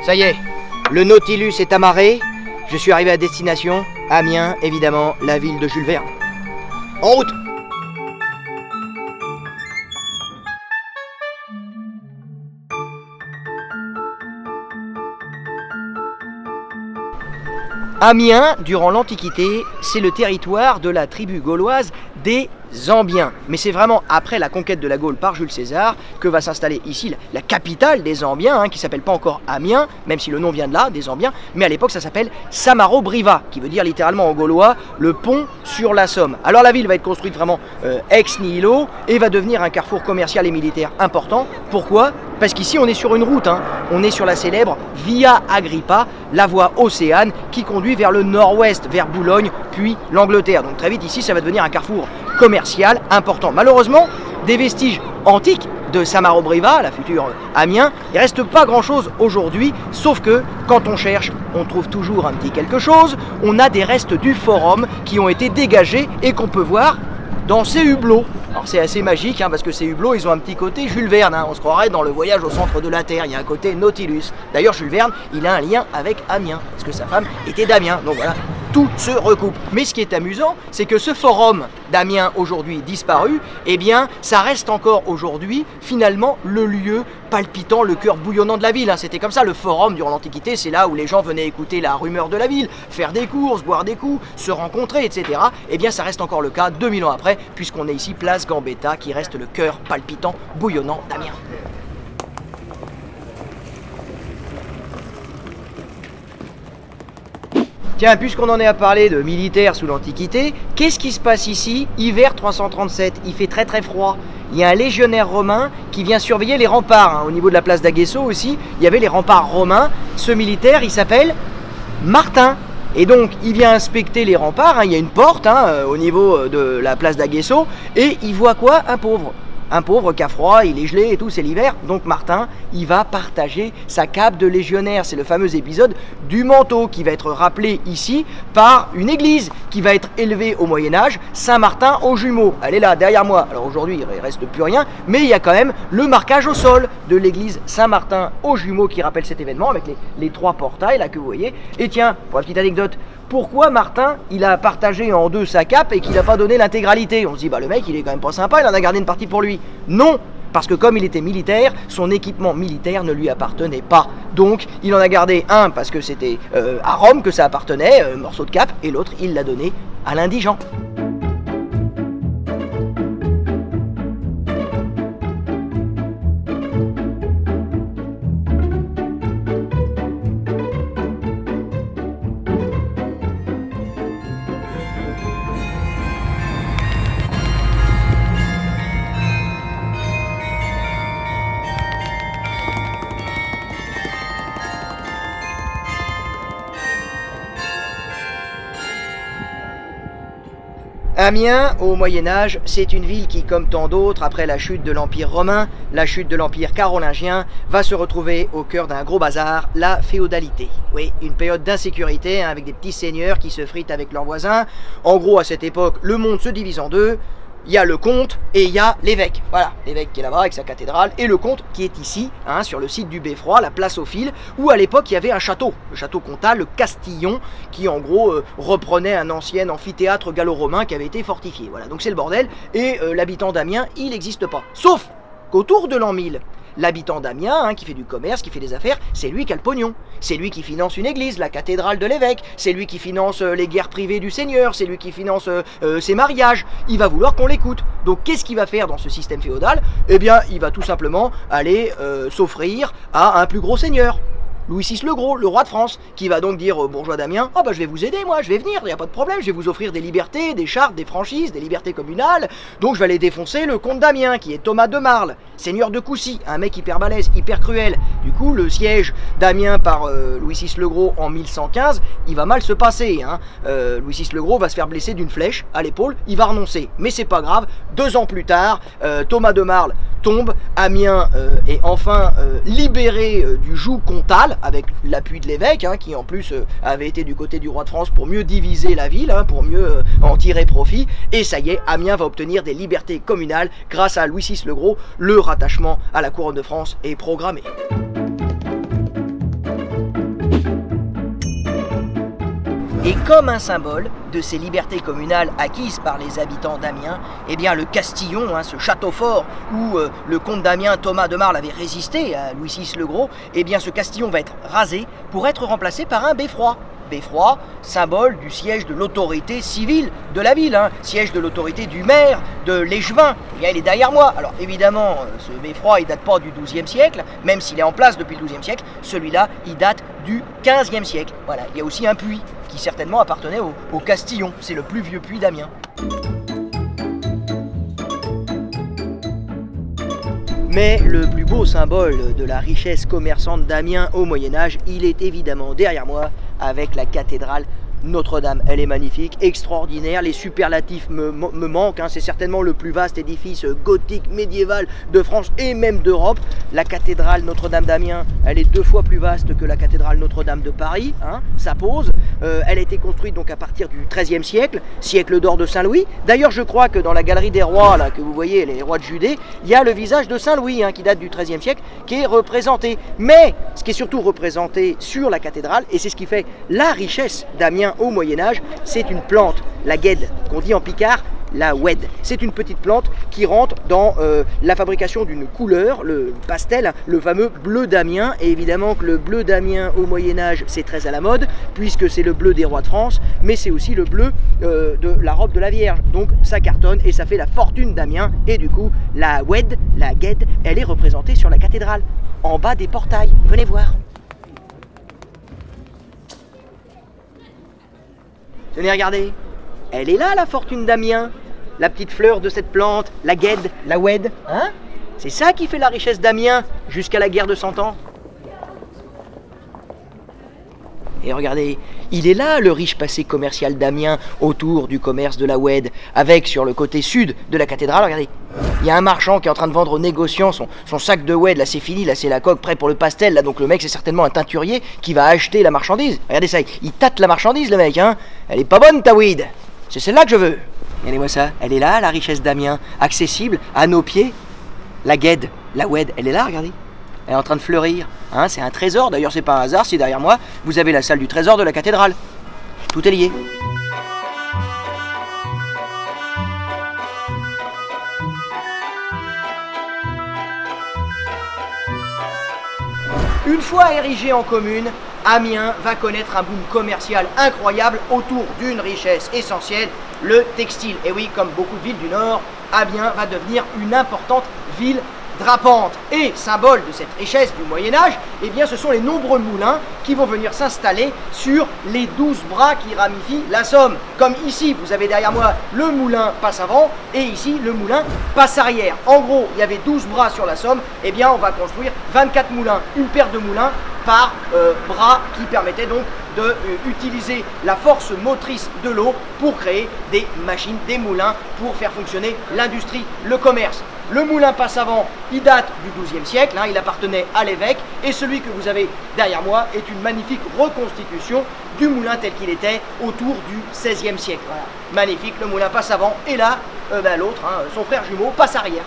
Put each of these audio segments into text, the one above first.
Ça y est, le Nautilus est amarré. Je suis arrivé à destination, Amiens, évidemment, la ville de Jules Verne. En route! Amiens, durant l'Antiquité, c'est le territoire de la tribu gauloise des Ambiens. Mais c'est vraiment après la conquête de la Gaule par Jules César que va s'installer ici la capitale des Ambiens, qui s'appelle pas encore Amiens, même si le nom vient de là, des Ambiens, mais à l'époque ça s'appelle Samarobriva, qui veut dire littéralement en gaulois le pont sur la Somme. Alors la ville va être construite vraiment ex nihilo et va devenir un carrefour commercial et militaire important. Pourquoi? Parce qu'ici on est sur une route, on est sur la célèbre Via Agrippa, la voie océane qui conduit vers le nord-ouest, vers Boulogne, puis l'Angleterre. Donc très vite ici ça va devenir un carrefour commercial important. Malheureusement, des vestiges antiques de Samarobriva, la future Amiens, il ne reste pas grand chose aujourd'hui, sauf que quand on cherche, on trouve toujours un petit quelque chose. On a des restes du forum qui ont été dégagés et qu'on peut voir dans ces hublots. Alors c'est assez magique parce que ces hublots ils ont un petit côté Jules Verne, on se croirait dans le voyage au centre de la Terre, il y a un côté Nautilus. D'ailleurs Jules Verne il a un lien avec Amiens, parce que sa femme était d'Amiens, donc voilà, tout se recoupe. Mais ce qui est amusant, c'est que ce forum d'Amiens aujourd'hui disparu, eh bien ça reste encore aujourd'hui finalement le lieu palpitant, le cœur bouillonnant de la ville. C'était comme ça le forum durant l'Antiquité, c'est là où les gens venaient écouter la rumeur de la ville, faire des courses, boire des coups, se rencontrer, etc. Eh bien ça reste encore le cas 2000 ans après, puisqu'on est ici place Gambetta, qui reste le cœur palpitant, bouillonnant d'Amiens. Tiens, puisqu'on en est à parler de militaires sous l'Antiquité, qu'est-ce qui se passe ici? Hiver 337, il fait très très froid. Il y a un légionnaire romain qui vient surveiller les remparts. Au niveau de la place d'Aguesso aussi, il y avait les remparts romains. Ce militaire, il s'appelle Martin. Et donc, il vient inspecter les remparts. Il y a une porte au niveau de la place d'Aguesso. Et il voit quoi? Un pauvre. Un pauvre qui a froid, il est gelé et tout, c'est l'hiver. Donc Martin, il va partager sa cape de légionnaire. C'est le fameux épisode du manteau qui va être rappelé ici par une église qui va être élevée au Moyen-Âge, Saint-Martin aux Jumeaux. Elle est là, derrière moi. Alors aujourd'hui, il ne reste plus rien, mais il y a quand même le marquage au sol de l'église Saint-Martin aux Jumeaux qui rappelle cet événement avec les trois portails là que vous voyez. Et tiens, pour la petite anecdote, pourquoi Martin, il a partagé en deux sa cape et qu'il n'a pas donné l'intégralité? On se dit, bah le mec, il est quand même pas sympa, il en a gardé une partie pour lui. Non, parce que comme il était militaire, son équipement militaire ne lui appartenait pas. Donc, il en a gardé un parce que c'était à Rome que ça appartenait, morceau de cape, et l'autre, il l'a donné à l'indigent. Amiens, au Moyen-Âge, c'est une ville qui, comme tant d'autres, après la chute de l'Empire romain, la chute de l'Empire carolingien, va se retrouver au cœur d'un gros bazar, la féodalité. Oui, une période d'insécurité, avec des petits seigneurs qui se fritent avec leurs voisins. En gros, à cette époque, le monde se divise en deux. Il y a le comte et il y a l'évêque. Voilà, l'évêque qui est là-bas avec sa cathédrale, et le comte qui est ici, sur le site du Beffroi, la place aux Fils, où à l'époque il y avait un château, le château comtal, le Castillon, qui en gros reprenait un ancien amphithéâtre gallo-romain qui avait été fortifié. Voilà, donc c'est le bordel, et l'habitant d'Amiens, il n'existe pas. Sauf qu'autour de l'an 1000, l'habitant d'Amiens, qui fait du commerce, qui fait des affaires, c'est lui qui a le pognon. C'est lui qui finance une église, la cathédrale de l'évêque. C'est lui qui finance les guerres privées du seigneur. C'est lui qui finance ses mariages. Il va vouloir qu'on l'écoute. Donc qu'est-ce qu'il va faire dans ce système féodal? Eh bien, il va tout simplement aller s'offrir à un plus gros seigneur. Louis VI le Gros, le roi de France, qui va donc dire aux bourgeois d'Amiens, « Ah bah je vais vous aider moi, je vais venir, il n'y a pas de problème, je vais vous offrir des libertés, des chartes, des franchises, des libertés communales, donc je vais aller défoncer le comte d'Amiens, qui est Thomas de Marle, seigneur de Coucy, un mec hyper balèze, hyper cruel. Du coup, le siège d'Amiens par Louis VI le Gros en 1115, il va mal se passer. Louis VI le Gros va se faire blesser d'une flèche à l'épaule, il va renoncer. Mais c'est pas grave, 2 ans plus tard, Thomas de Marle tombe, Amiens est enfin libéré du joug comtal, avec l'appui de l'évêque, qui en plus avait été du côté du roi de France pour mieux diviser la ville, pour mieux en tirer profit. Et ça y est, Amiens va obtenir des libertés communales grâce à Louis VI le Gros. Le rattachement à la couronne de France est programmé. Et comme un symbole de ces libertés communales acquises par les habitants d'Amiens, eh bien le Castillon, ce château fort où le comte d'Amiens Thomas de Marle avait résisté à Louis VI le Gros, eh bien ce Castillon va être rasé pour être remplacé par un beffroi. Beffroi, symbole du siège de l'autorité civile de la ville, siège de l'autorité du maire, de l'échevin. Eh bien, il est derrière moi. Alors évidemment, ce beffroi, il date pas du XIIe siècle, même s'il est en place depuis le XIIe siècle. Celui-là, il date du XVe siècle. Voilà, il y a aussi un puits qui certainement appartenait au Castillon. C'est le plus vieux puits d'Amiens. Mais le plus beau symbole de la richesse commerçante d'Amiens au Moyen-Âge, il est évidemment derrière moi avec la cathédrale Notre-Dame. Elle est magnifique, extraordinaire, les superlatifs me manquent, c'est certainement le plus vaste édifice gothique médiéval de France et même d'Europe. La cathédrale Notre-Dame d'Amiens, elle est 2 fois plus vaste que la cathédrale Notre-Dame de Paris, ça pose. Elle a été construite donc à partir du XIIIe siècle, siècle d'or de Saint-Louis. D'ailleurs, je crois que dans la galerie des rois, là, que vous voyez, les rois de Judée, il y a le visage de Saint-Louis, qui date du XIIIe siècle, qui est représenté. Mais ce qui est surtout représenté sur la cathédrale, et c'est ce qui fait la richesse d'Amiens au Moyen-Âge, c'est une plante, la guède, qu'on dit en picard la oued. C'est une petite plante qui rentre dans la fabrication d'une couleur, le pastel, le fameux bleu d'Amiens. Et évidemment que le bleu d'Amiens au Moyen-Âge, c'est très à la mode, puisque c'est le bleu des rois de France, mais c'est aussi le bleu de la robe de la Vierge. Donc ça cartonne et ça fait la fortune d'Amiens. Et du coup, la oued, la guède, elle est représentée sur la cathédrale, en bas des portails. Venez voir. Tenez, regardez, elle est là la fortune d'Amiens, la petite fleur de cette plante, la guède, la oued, c'est ça qui fait la richesse d'Amiens jusqu'à la guerre de 100 ans. Et regardez, il est là le riche passé commercial d'Amiens autour du commerce de la oued, avec sur le côté sud de la cathédrale, regardez, il y a un marchand qui est en train de vendre aux négociants son sac de oued, là c'est fini, là c'est la coque prêt pour le pastel, là donc le mec c'est certainement un teinturier qui va acheter la marchandise. Regardez ça, il tâte la marchandise le mec, elle est pas bonne ta weed, c'est celle-là que je veux. Regardez-moi ça, elle est là la richesse d'Amiens, accessible à nos pieds, la guède, la oued, elle est là, regardez. Elle est en train de fleurir, c'est un trésor, d'ailleurs c'est pas un hasard si derrière moi vous avez la salle du trésor de la cathédrale. Tout est lié. Une fois érigée en commune, Amiens va connaître un boom commercial incroyable autour d'une richesse essentielle, le textile. Et oui, comme beaucoup de villes du Nord, Amiens va devenir une importante ville drapante. Et symbole de cette richesse du Moyen-Âge, eh bien ce sont les nombreux moulins qui vont venir s'installer sur les 12 bras qui ramifient la Somme. Comme ici, vous avez derrière moi le moulin passe avant et ici le moulin passe arrière. En gros, il y avait 12 bras sur la Somme, eh bien on va construire 24 moulins, une paire de moulins par bras qui permettait donc d'utiliser la force motrice de l'eau pour créer des machines, des moulins, pour faire fonctionner l'industrie, le commerce. Le moulin passe avant, il date du XIIe siècle, il appartenait à l'évêque, et celui que vous avez derrière moi est une magnifique reconstitution du moulin tel qu'il était autour du XVIe siècle. Voilà. Magnifique, le moulin passe avant, et là, l'autre, son frère jumeau, passe arrière.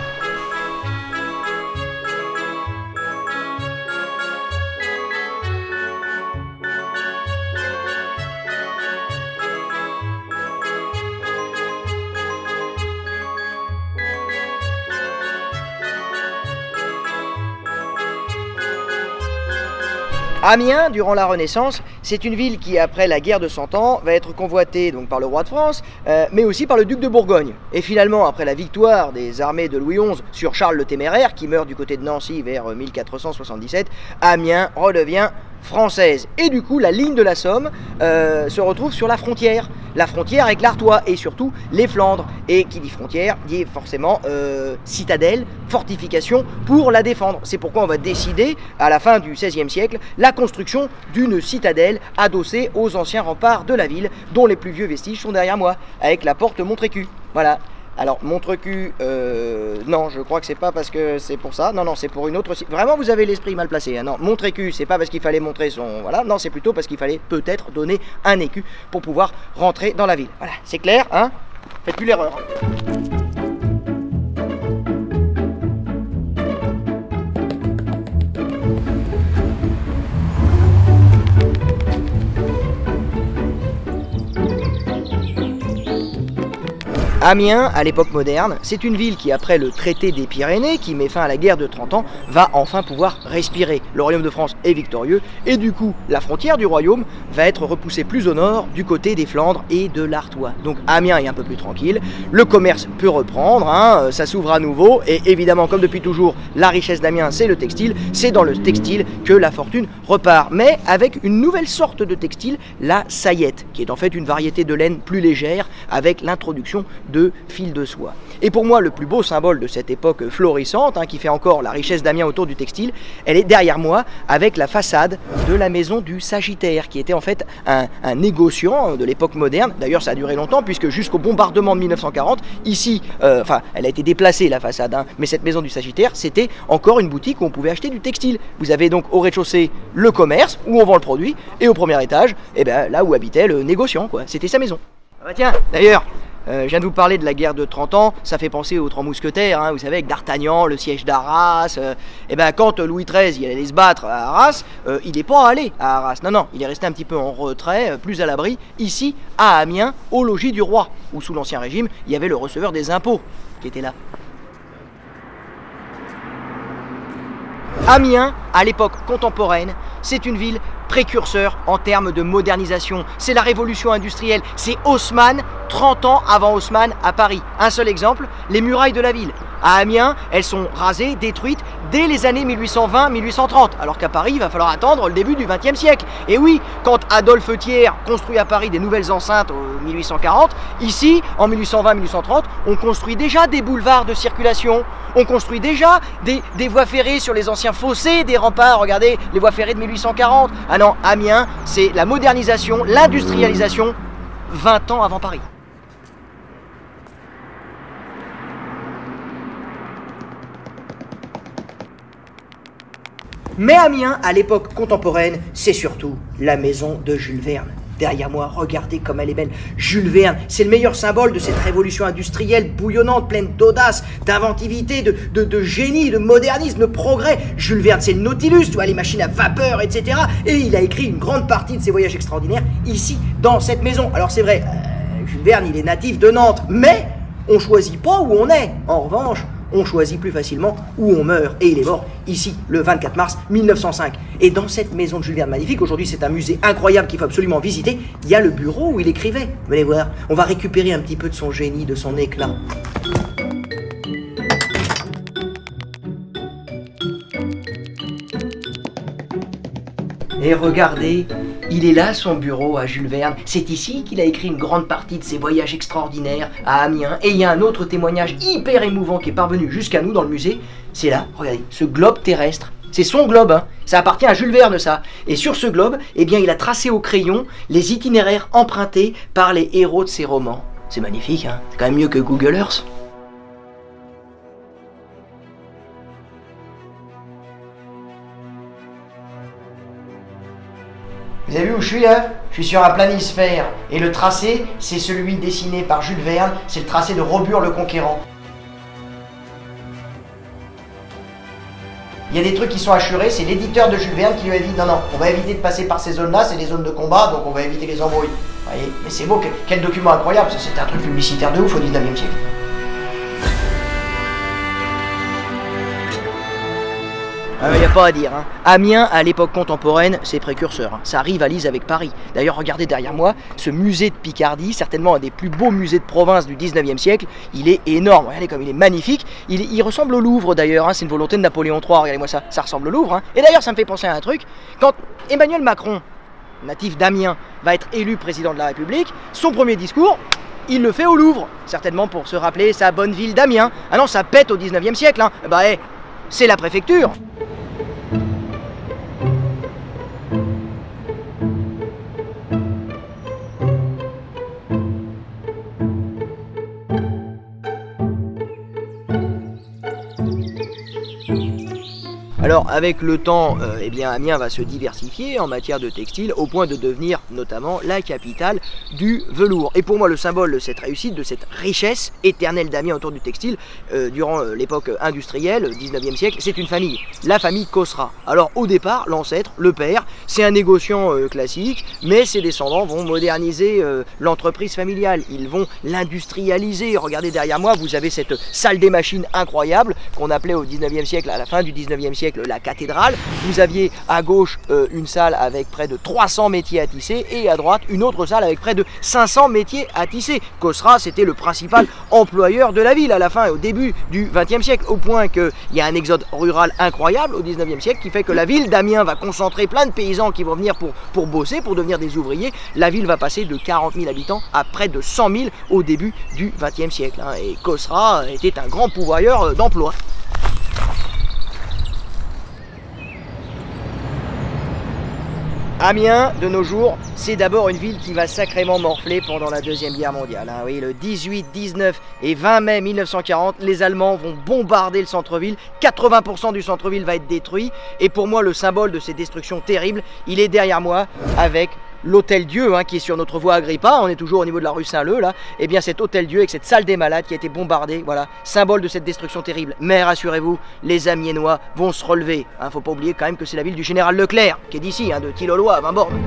Amiens, durant la Renaissance, c'est une ville qui, après la guerre de 100 ans, va être convoitée donc par le roi de France, mais aussi par le duc de Bourgogne. Et finalement, après la victoire des armées de Louis XI sur Charles le Téméraire, qui meurt du côté de Nancy vers 1477, Amiens redevient française. Et du coup, la ligne de la Somme se retrouve sur la frontière avec l'Artois et surtout les Flandres. Et qui dit frontière, dit forcément citadelle, fortification pour la défendre. C'est pourquoi on va décider, à la fin du XVIe siècle, la construction d'une citadelle adossée aux anciens remparts de la ville, dont les plus vieux vestiges sont derrière moi, avec la porte Montrécu. Voilà. Alors, Montrecu, non, je crois que c'est pas parce que c'est pour ça. Non, non, c'est pour une autre... Vraiment, vous avez l'esprit mal placé. Non, Montrécu, c'est pas parce qu'il fallait montrer son... Voilà, non, c'est plutôt parce qu'il fallait peut-être donner un écu pour pouvoir rentrer dans la ville. Voilà, c'est clair, Faites plus l'erreur. Amiens, à l'époque moderne, c'est une ville qui, après le traité des Pyrénées, qui met fin à la guerre de 30 ans, va enfin pouvoir respirer. Le royaume de France est victorieux, et du coup, la frontière du royaume va être repoussée plus au nord, du côté des Flandres et de l'Artois. Donc Amiens est un peu plus tranquille, le commerce peut reprendre, hein, ça s'ouvre à nouveau, et évidemment, comme depuis toujours, la richesse d'Amiens, c'est le textile, c'est dans le textile que la fortune repart. Mais avec une nouvelle sorte de textile, la saillette, qui est en fait une variété de laine plus légère, avec l'introduction de fil de soie. Et pour moi, le plus beau symbole de cette époque florissante, hein, qui fait encore la richesse d'Amiens autour du textile, elle est derrière moi, avec la façade de la maison du Sagittaire, qui était en fait un négociant de l'époque moderne. D'ailleurs, ça a duré longtemps, puisque jusqu'au bombardement de 1940, ici, enfin, elle a été déplacée, la façade, hein, mais cette maison du Sagittaire, c'était encore une boutique où on pouvait acheter du textile. Vous avez donc au rez-de-chaussée le commerce, où on vend le produit, et au premier étage, eh ben, là où habitait le négociant, quoi. C'était sa maison. Ah bah tiens, d'ailleurs, je viens de vous parler de la guerre de 30 ans, ça fait penser aux 3 mousquetaires, hein, vous savez, avec D'Artagnan, le siège d'Arras. Et ben quand Louis XIII il allait se battre à Arras, il n'est pas allé à Arras, non, il est resté un petit peu en retrait, plus à l'abri, ici, à Amiens, au logis du roi, où sous l'Ancien Régime, il y avait le receveur des impôts qui était là. Amiens, à l'époque contemporaine, c'est une ville précurseur en termes de modernisation. C'est la révolution industrielle, c'est Haussmann, 30 ans avant Haussmann à Paris. Un seul exemple, les murailles de la ville. À Amiens, elles sont rasées, détruites dès les années 1820-1830, alors qu'à Paris, il va falloir attendre le début du XXe siècle. Et oui, quand Adolphe Thiers construit à Paris des nouvelles enceintes en 1840, ici, en 1820-1830, on construit déjà des boulevards de circulation, on construit déjà des voies ferrées sur les anciens fossés des remparts, regardez les voies ferrées de 1840. Ah non, Amiens, c'est la modernisation, l'industrialisation, 20 ans avant Paris. Mais Amiens, à l'époque contemporaine, c'est surtout la maison de Jules Verne. Derrière moi, regardez comme elle est belle. Jules Verne, c'est le meilleur symbole de cette révolution industrielle bouillonnante, pleine d'audace, d'inventivité, de génie, de modernisme, de progrès. Jules Verne, c'est le Nautilus, tu vois, les machines à vapeur, etc. Et il a écrit une grande partie de ses voyages extraordinaires ici, dans cette maison. Alors c'est vrai, Jules Verne, il est natif de Nantes, mais on choisit pas où on est. En revanche, on choisit plus facilement où on meurt. Et il est mort ici, le 24 mars 1905. Et dans cette maison de Jules Verne magnifique, aujourd'hui c'est un musée incroyable qu'il faut absolument visiter, il y a le bureau où il écrivait. Venez voir, on va récupérer un petit peu de son génie, de son éclat. Et regardez, il est là son bureau à Jules Verne. C'est ici qu'il a écrit une grande partie de ses voyages extraordinaires à Amiens. Et il y a un autre témoignage hyper émouvant qui est parvenu jusqu'à nous dans le musée. C'est là, regardez, ce globe terrestre. C'est son globe, hein. Ça appartient à Jules Verne, ça. Et sur ce globe, eh bien, il a tracé au crayon les itinéraires empruntés par les héros de ses romans. C'est magnifique, hein. C'est quand même mieux que Google Earth. Vous avez vu où je suis là? Je suis sur un planisphère. Et le tracé, c'est celui dessiné par Jules Verne. C'est le tracé de Robur le Conquérant. Il y a des trucs qui sont assurés, c'est l'éditeur de Jules Verne qui lui a dit non, on va éviter de passer par ces zones-là, c'est des zones de combat, donc on va éviter les embrouilles. Vous voyez? Mais c'est beau, quel document incroyable, c'était un truc publicitaire de ouf au 19e siècle. Il n'y a pas à dire, hein. Amiens, à l'époque contemporaine, c'est précurseur, hein. Ça rivalise avec Paris. D'ailleurs, regardez derrière moi, ce musée de Picardie, certainement un des plus beaux musées de province du 19e siècle, il est énorme, regardez comme il est magnifique. Il ressemble au Louvre d'ailleurs, hein. C'est une volonté de Napoléon III, regardez-moi ça, ça ressemble au Louvre, hein. Et d'ailleurs, ça me fait penser à un truc, quand Emmanuel Macron, natif d'Amiens, va être élu président de la République, son premier discours, il le fait au Louvre, certainement pour se rappeler sa bonne ville d'Amiens. Ah non, ça pète au 19e siècle, hein. Bah, c'est la préfecture. Alors avec le temps, eh bien Amiens va se diversifier en matière de textile au point de devenir notamment la capitale du velours. Et pour moi, le symbole de cette réussite, de cette richesse éternelle d'Amiens autour du textile, durant l'époque industrielle, 19e siècle, c'est une famille, la famille Cosra. Alors au départ, l'ancêtre, le père, c'est un négociant classique, mais ses descendants vont moderniser l'entreprise familiale, ils vont l'industrialiser. Regardez derrière moi, vous avez cette salle des machines incroyable qu'on appelait au 19e siècle, à la fin du 19e siècle, la cathédrale. Vous aviez à gauche une salle avec près de 300 métiers à tisser et à droite une autre salle avec près de 500 métiers à tisser. Cosra, c'était le principal employeur de la ville à la fin et au début du 20e siècle, au point qu'il y a un exode rural incroyable au 19e siècle qui fait que la ville d'Amiens va concentrer plein de paysans qui vont venir pour bosser, pour devenir des ouvriers. La ville va passer de 40 000 habitants à près de 100 000 au début du 20e siècle. Et Cosra était un grand pourvoyeur d'emplois. Amiens, de nos jours, c'est d'abord une ville qui va sacrément morfler pendant la Deuxième Guerre mondiale. Oui, le 18, 19 et 20 mai 1940, les Allemands vont bombarder le centre-ville. 80% du centre-ville va être détruit. Et pour moi, le symbole de ces destructions terribles, il est derrière moi avec l'Hôtel-Dieu qui est sur notre voie Agrippa. On est toujours au niveau de la rue Saint-Leu là. Et bien cet Hôtel-Dieu avec cette salle des malades qui a été bombardée, voilà, symbole de cette destruction terrible. Mais rassurez-vous, les Amiénois vont se relever. Faut pas oublier quand même que c'est la ville du général Leclerc, qui est d'ici, de Tilloloy à 20 bornes.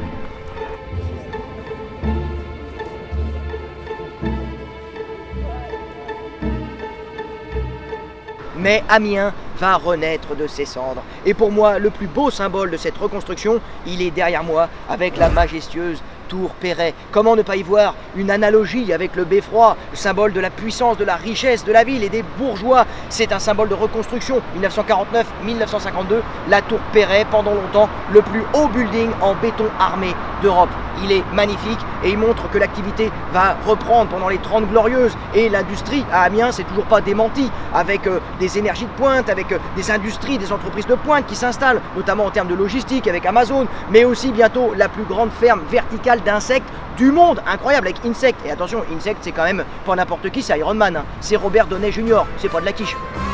Mais Amiens va renaître de ses cendres. Et pour moi, le plus beau symbole de cette reconstruction, il est derrière moi, avec la majestueuse tour Perret. Comment ne pas y voir une analogie avec le beffroi, le symbole de la puissance, de la richesse de la ville et des bourgeois. C'est un symbole de reconstruction. 1949-1952, la tour Perret, pendant longtemps, le plus haut building en béton armé d'Europe. Il est magnifique et il montre que l'activité va reprendre pendant les 30 glorieuses. Et l'industrie à Amiens, c'est toujours pas démenti, avec des énergies de pointe, avec des industries, des entreprises de pointe qui s'installent, notamment en termes de logistique avec Amazon, mais aussi bientôt la plus grande ferme verticale d'insectes du monde, incroyable, avec Insect. Et attention, Insect, c'est quand même pas n'importe qui, c'est Iron Man, c'est Robert Downey Jr., c'est pas de la quiche.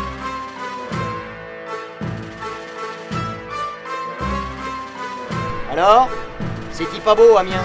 Alors, c'est-il pas beau, Amiens?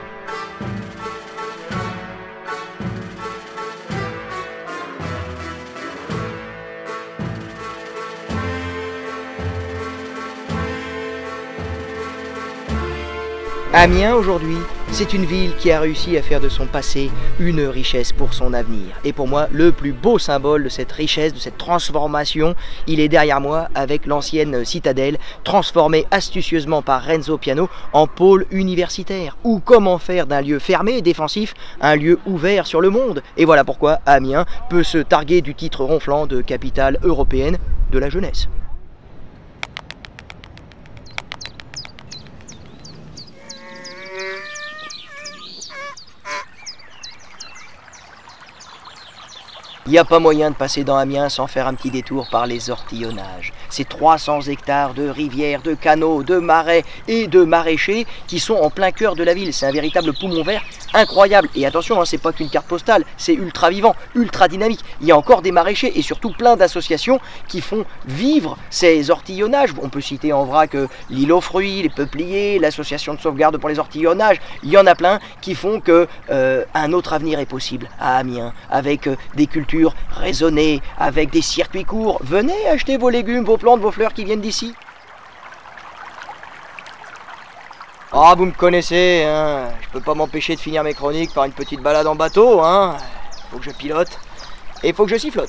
Amiens, aujourd'hui, c'est une ville qui a réussi à faire de son passé une richesse pour son avenir. Et pour moi, le plus beau symbole de cette richesse, de cette transformation, il est derrière moi avec l'ancienne citadelle, transformée astucieusement par Renzo Piano en pôle universitaire. Ou comment faire d'un lieu fermé et défensif un lieu ouvert sur le monde. Et voilà pourquoi Amiens peut se targuer du titre ronflant de capitale européenne de la jeunesse. Il n'y a pas moyen de passer dans Amiens sans faire un petit détour par les ortillonnages. Ces 300 hectares de rivières, de canaux, de marais et de maraîchers qui sont en plein cœur de la ville. C'est un véritable poumon vert incroyable. Et attention, c'est pas qu'une carte postale, c'est ultra vivant, ultra dynamique. Il y a encore des maraîchers et surtout plein d'associations qui font vivre ces ortillonnages. On peut citer en vrac l'île aux fruits, les peupliers, l'association de sauvegarde pour les ortillonnages. Il y en a plein qui font que un autre avenir est possible à Amiens, avec des cultures raisonnées, avec des circuits courts. Venez acheter vos légumes, vos plantes, vos fleurs qui viennent d'ici. Ah, vous me connaissez, je peux pas m'empêcher de finir mes chroniques par une petite balade en bateau, Faut que je pilote et faut que je sifflote.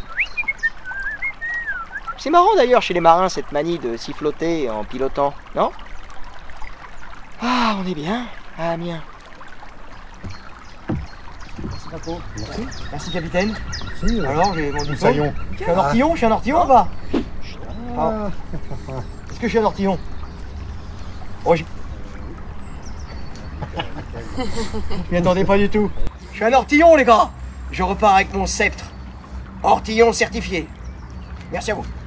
C'est marrant d'ailleurs chez les marins cette manie de siffloter en pilotant, non? Ah, on est bien à Amiens. Merci Paco. Merci. Merci capitaine. Merci. Alors, j'ai mon diplôme. Je suis un ortillon, ou pas? Est-ce que je suis un ortillon? Oh, je m'y attendais pas du tout. Je suis un ortillon, les gars. Je repars avec mon sceptre. Ortillon certifié. Merci à vous.